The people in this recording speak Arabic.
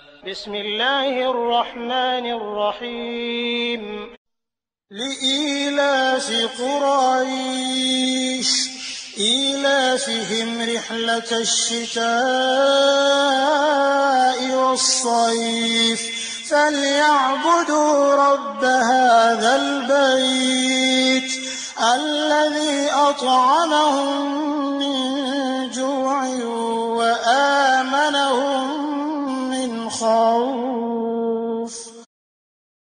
بسم الله الرحمن الرحيم لإيلاف قريش إيلافهم رحلة الشتاء والصيف فليعبدوا رب هذا البيت الذي أطعمهم من